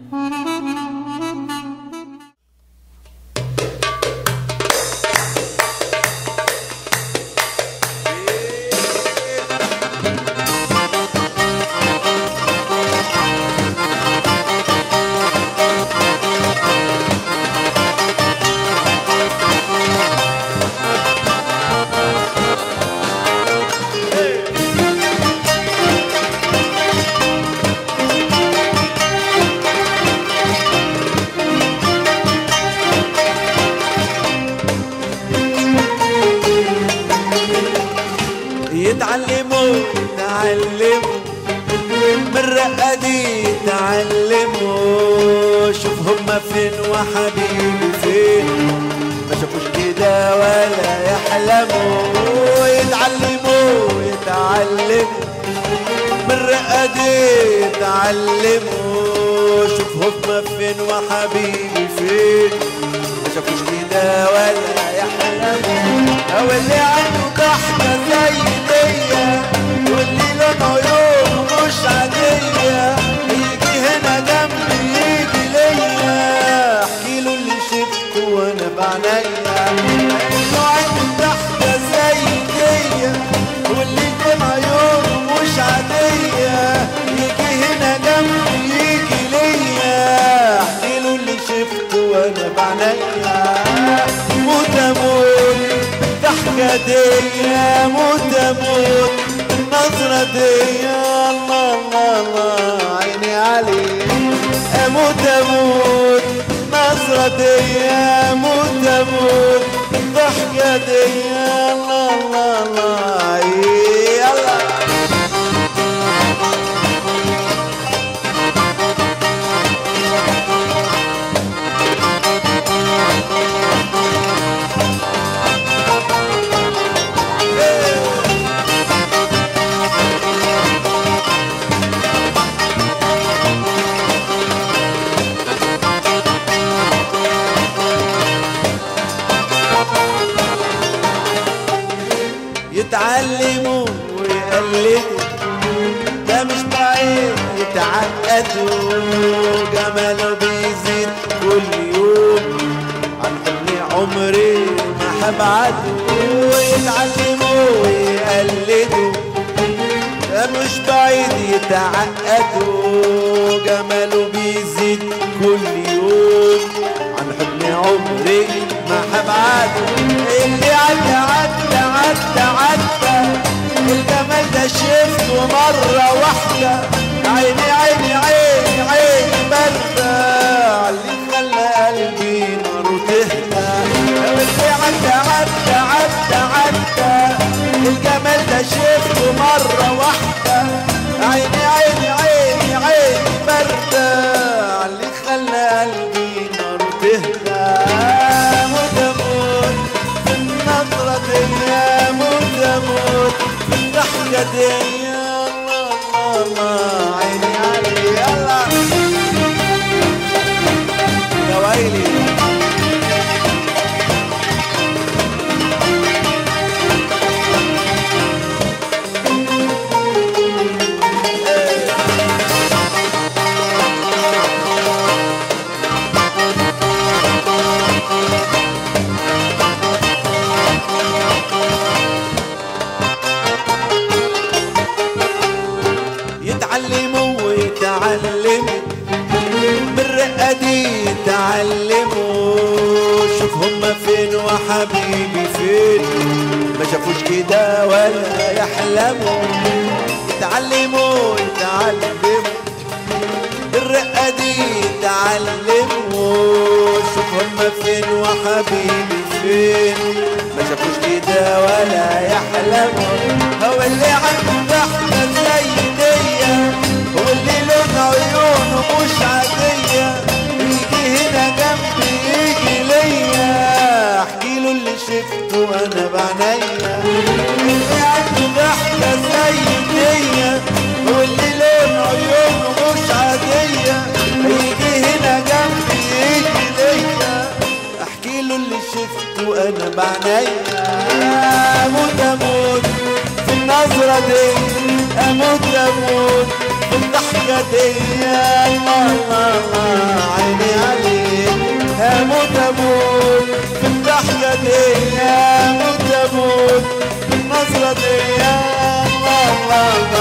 يتعلموا من رقدي يتعلموا، شوف هما فين وحبيبي فين، ما شافوش كده ولا يحلموا. يتعلموا من رقدي يتعلموا، شوف هما فين وحبيبي فين، ما شافوش كده ولا يحلموا. او اللي عنده ضحكة زي ديا واللي لون عيونه مش عادية، يجي هنا جنبي يجي ليا، احكيله اللي شفته وانا بعينيا. اللي عنده ضحكة زي ديا واللي لون عيونه مش عادية، يجي هنا جنبي يجي ليا، احكيله اللي شفته وانا بعينيا. موت اموت الضحكة ديا، موت اموت النظرة ديا، الله الله الله عيني عليك. اموت اموت النظرة ديا، اموت اموت الضحكة ديا، الله الله الله يلا. يتعلموا ويقلدوا، ده مش بعيد يتعقدوا، جماله بيزيد كل يوم، عن حضني عمري ما هبعده. يتعلموا ويقلدوا، ده مش بعيد يتعقدوا، جماله بيزيد كل يوم، عن حضني عمري ما هبعده. اللي عدى عدى عدى عدى، الجمال ده شفته مرة واحدة، عيني عيني عيني عيني باردة، اللي خلى قلبي ناره تهدى. اللي عدى عدى عدى عدى، الجمال ده شفته مرة واحدة، عيني عيني عيني عيني باردة، اللي خلى قلبي ناره تهدى. موت اموت في النظرة ديا، موت اموت في الضحكة ديا، الله الله الله عيني علي يلا يا ويلي. يتعلموا ويتعلموا من رقدي يتعلموا، شوف هما فين وحبيبي فين، ما شافوش كده ولا يحلموا. يتعلموا من رقدي يتعلموا، شوف هما فين وحبيبي فين، ما شافوش كده ولا يحلموا. هو اللي عنده ضحكة زي ديا واللي لون عيونه مش عادية، يجي هنا جنبي يجي ليا، احكيله اللي شفته وانا بعينيا. اللي عنده ضحكة زي ديا واللي لون عيونه مش عادية، يجي هنا جنبي يجي ليا، احكيله اللي شفته وانا بعينيا. اموت اموت في النظرة دي، اموت اموت في الضحكة دي الله عيني عليك هموت اموت في الضحكة دي هموت اموت في النظرة دي الله